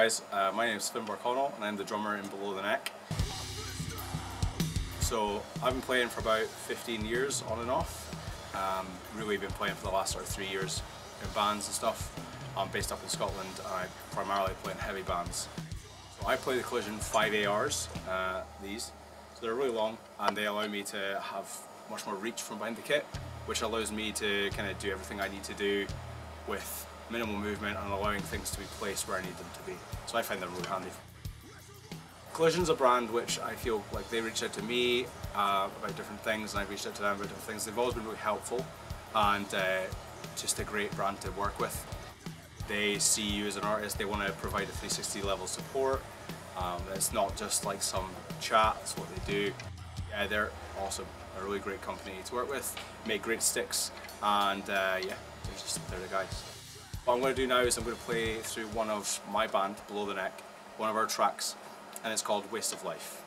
guys, my name is Finnbar Connell and I'm the drummer in Below the Neck. So I've been playing for about 15 years on and off. Really been playing for the last sort of 3 years in bands and stuff. I'm based up in Scotland and I primarily play in heavy bands. So I play the Collision 5ARs, these. So they're really long and they allow me to have much more reach from behind the kit, which allows me to kind of do everything I need to do with minimal movement and allowing things to be placed where I need them to be. So I find them really handy. Collision's a brand which I feel like they reached out to me about different things and I've reached out to them about different things. They've always been really helpful and just a great brand to work with. They see you as an artist, they want to provide a 360 level support. It's not just like some chat, that's what they do. Yeah, they're awesome. They're a really great company to work with, make great sticks, and yeah, they're the guys. What I'm going to do now is I'm going to play through one of my band, Below the Neck, one of our tracks, and it's called Waste of Life.